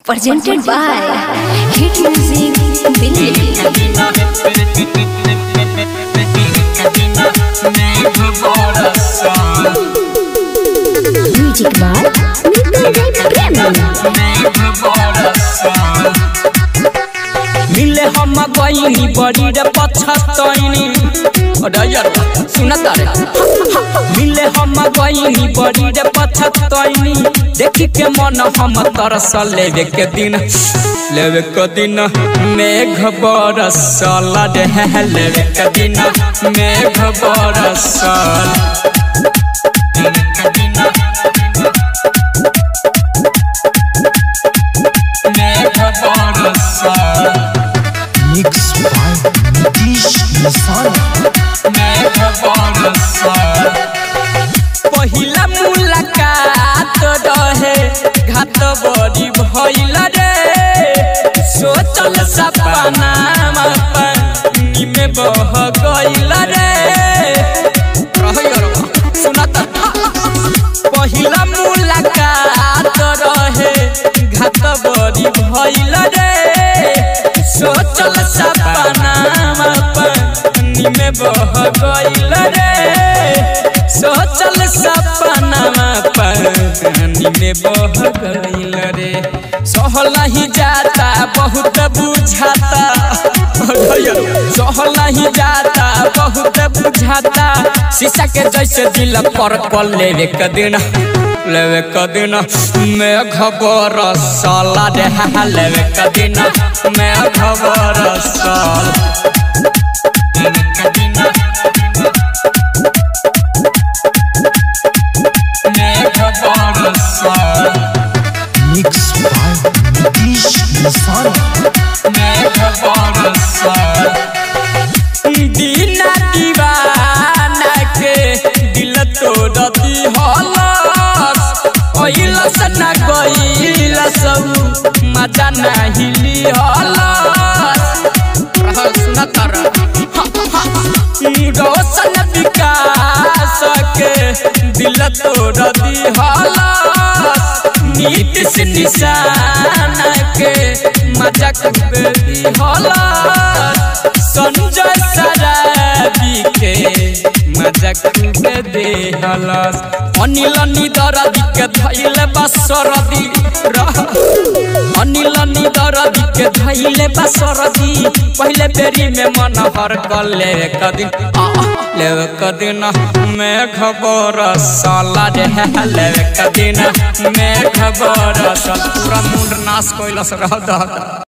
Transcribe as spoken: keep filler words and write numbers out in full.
presented by Hit Music Delhi. Music by मिले हम गईनी बड़ी रे पछतईनी सुना तारे मिले हम गईनी बड़ी रे पछतईनी देखी के मन हम तरस लेवे के दिन लेवे के दिन मेघ बरसल रे लेवे के दिन मेघ बरसल मेघ बरसल Mix by Nitish Nissan. पहिला मुलाकात रहे घात बड़ी भइल रे सोचल सपना पानी में बह गइल रे सुनत पहिला मुलाकात रहे घात बड़ी भइल रे सोचल सपना पानी में बह गइल रे सोचल सपना पानी में बह गइल रे सहल ही जाता बहुत बुझाता सहल ही जाता बहुत बुझाता शीशा के जैसे दिल पर कल लेवे के दिन लेवे के दिन मेघ बरसल रे लेवे के दिन मेघ बरसल Mix by Nitish Nissan. दीना दीवाना के दिल तोड़ दी हलस ओइलस ना गइलस मजा नाही ली हलस सुना तारा रोशन विकास के दिल तोड़ दी हलस नीतिश निशान के मजा खूबे दी हलस संजय सराबी के मजा खूबे दे हलस अनिल निदरदी के धइले बसरदी अनिल निदरदी के धइले बसरदी पहले बेरी में मन हर कर लेवे कदिन लेवे कदिन मेघ बरसल रे लेवे कदिन मेघ बरसल पूरा मुंड नाश कइलस रह